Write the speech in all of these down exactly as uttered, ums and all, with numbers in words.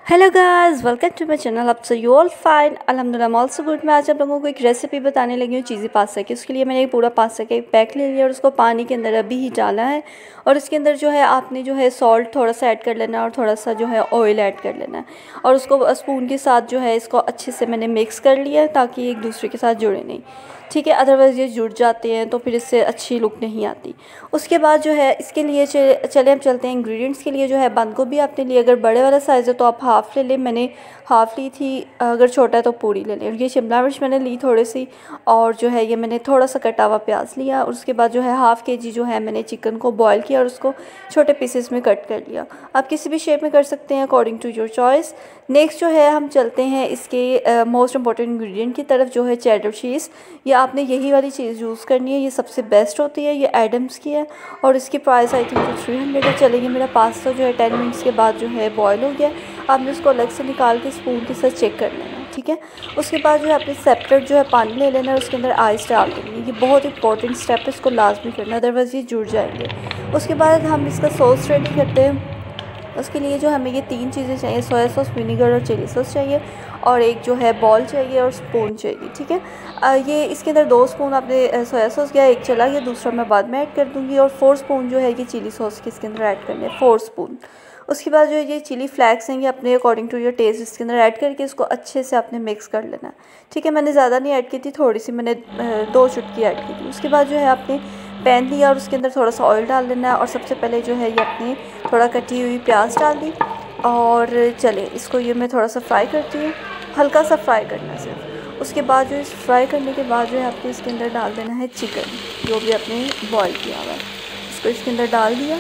Hello guys, welcome to my channel. आप you all fine, अल्हम्दुलिल्लाह, I also good. मैं आज आप लोगों को एक रेसिपी बताने लगी हूँ चीज़ी पास्ता की। उसके लिए मैंने एक पूरा पास्ता का एक पैक ले लिया और उसको पानी के अंदर अभी ही डाला है। और इसके अंदर जो है आपने जो है सॉल्ट थोड़ा सा ऐड कर लेना है और थोड़ा सा जो है ऑयल ऐड कर लेना है। और उसको स्पून के साथ जो है इसको अच्छे से मैंने मिक्स कर लिया है ताकि एक दूसरे के साथ जुड़े नहीं, ठीक है। अदरवाइज़ ये जुड़ जाते हैं तो फिर इससे अच्छी लुक नहीं आती। उसके बाद जो है इसके लिए चले हम चलते हैं इंग्रेडिएंट्स के लिए। जो है बंद गोभी आपने लिए, अगर बड़े वाला साइज़ है तो आप हाफ़ ले लें, मैंने हाफ़ ली थी। अगर छोटा है तो पूरी ले लें। और ये शिमला मिर्च मैंने ली थोड़ी सी, और जो है ये मैंने थोड़ा सा कटा हुआ प्याज लिया। और उसके बाद जो है हाफ़ के जी जो है मैंने चिकन को बॉयल किया और उसको छोटे पीसेस में कट कर लिया। आप किसी भी शेप में कर सकते हैं according to your choice. Next जो है हम चलते हैं इसके मोस्ट इंपॉर्टेंट इंग्रेडिएंट की तरफ, जो है चेडर चीज़। ये आपने यही वाली चीज़ यूज़ करनी है, ये सबसे बेस्ट होती है। ये एडम्स की है और इसकी प्राइस आई थिंक तो थ्री हंड्रेड है। चलेगी। मेरा पास्ता जो है टेन मिनट्स के बाद जो है बॉयल हो गया। आपने उसको अलग से निकाल के स्पून के साथ चेक कर लेना, ठीक है। उसके बाद जो है आपने सेपरेट जो है पानी ले लेना है, उसके अंदर आइस डाल देंगे। ये बहुत इंपॉर्टेंट स्टेप है, इसको लाजमी करना, अदरवाइज़ ये जुड़ जाएंगे। उसके बाद हम इसका सॉस रेडी करते हैं। उसके लिए जो हमें ये तीन चीज़ें चाहिए, सोया सॉस, विनीगर और चिली सॉस चाहिए, और एक जो है बॉल चाहिए और स्पून चाहिए, ठीक है। आ, ये इसके अंदर दो स्पून आपने सोया सॉस गया, एक चला गया, दूसरा मैं बाद में ऐड कर दूँगी। और फोर स्पून जो है ये चिली सॉस के इसके अंदर ऐड करने हैं, फोर स्पून। उसके बाद जो है ये चिली फ्लैक्स हैं, ये अपने अकॉर्डिंग टू योर टेस्ट इसके अंदर ऐड करके इसको अच्छे से आपने मिक्स कर लेना है, ठीक है। मैंने ज़्यादा नहीं ऐड की थी, थोड़ी सी मैंने दो चुटकी ऐड की थी। उसके बाद जो है आपने पैन लिया और उसके अंदर थोड़ा सा ऑयल डाल लेना है। और सबसे पहले जो है ये आपने थोड़ा कटी हुई प्याज डाल दी। और चले इसको ये मैं थोड़ा सा फ्राई करती हूँ, हल्का सा फ्राई करना है सिर्फ। उसके बाद जो इस फ्राई करने के बाद जो है आपको इसके अंदर डाल देना है चिकन, जो भी आपने बॉईल किया हुआ है, इसको इसके अंदर डाल दिया।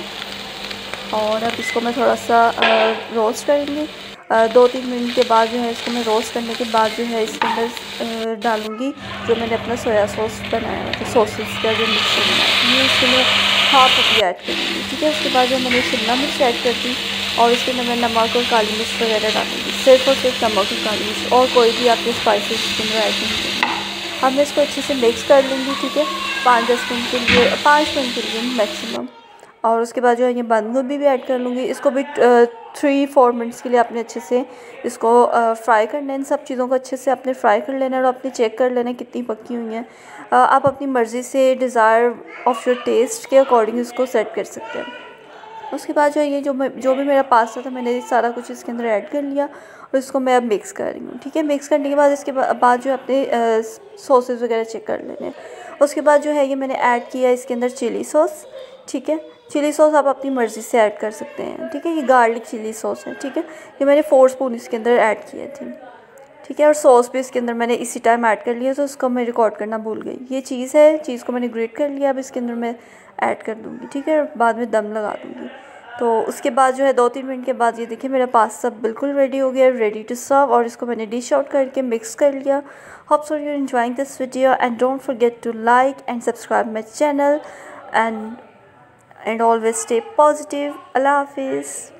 और अब इसको मैं थोड़ा सा रोस्ट करेंगे। दो तीन मिनट के बाद जो है इसको मैं रोस्ट करने के बाद जो है इसके अंदर डालूँगी जो मैंने अपना सोया सॉस बनाया हुआ था, सॉसेस का जो मिक्सचर बनाया था, ये इसके अंदर हाफ भी ऐड करूँगी, ठीक है। उसके बाद जो मैंने शिमला मिर्च ऐड कर दी और इसके अंदर मैं नमक और काली मिर्च वगैरह डालूँगी, सिर्फ और सिर्फ नमक और काली मिर्च, और कोई भी आपके स्पाइसेस इसके अंदर ऐड नहीं करेंगे। अब मैं इसको अच्छे से मिक्स कर लूँगी, ठीक है, पाँच दस मिनट के लिए, पाँच मिनट के लिए मैक्सिमम। और उसके बाद जो है ये बंद गोभी भी ऐड कर लूँगी। इसको भी थ्री फोर मिनट्स के लिए आपने अच्छे से इसको फ्राई करना है। इन सब चीज़ों को अच्छे से आपने फ्राई कर लेना है और आपने चेक कर लेना है कितनी पकी हुई हैं। आप अपनी मर्ज़ी से डिज़ायर ऑफ योर टेस्ट के अकॉर्डिंग इसको सेट कर सकते हैं। उसके बाद जो है ये जो जो भी मेरा पास्ता था मैंने सारा कुछ इसके अंदर ऐड कर लिया और इसको मैं अब मिक्स कर रही हूँ, ठीक है। मिक्स करने के बाद इसके बाद जो अपने सॉसेस वगैरह चेक कर लेने। उसके बाद जो है ये मैंने ऐड किया इसके अंदर चिली सॉस, ठीक है। चिली सॉस आप अपनी मर्ज़ी से ऐड कर सकते हैं, ठीक है। ये गार्लिक चिली सॉस है, ठीक है। ये मैंने फोर स्पून इसके अंदर ऐड किए थे, ठीक है। और सॉस भी इसके अंदर मैंने इसी टाइम ऐड कर लिया, तो उसको मैं रिकॉर्ड करना भूल गई। ये चीज़ है, चीज़ को मैंने ग्रेट कर लिया, अब इसके अंदर मैं ऐड कर दूँगी, ठीक है। बाद में दम लगा दूँगी। तो उसके बाद जो है दो तीन मिनट के बाद ये देखिए मेरा पास्ता बिल्कुल रेडी हो गया, रेडी टू सर्व। और इसको मैंने डिश आउट करके मिक्स कर लिया। Hope so you enjoying this video and don't forget to like and subscribe my channel and and always stay positive. अल्लाह हाफिज़।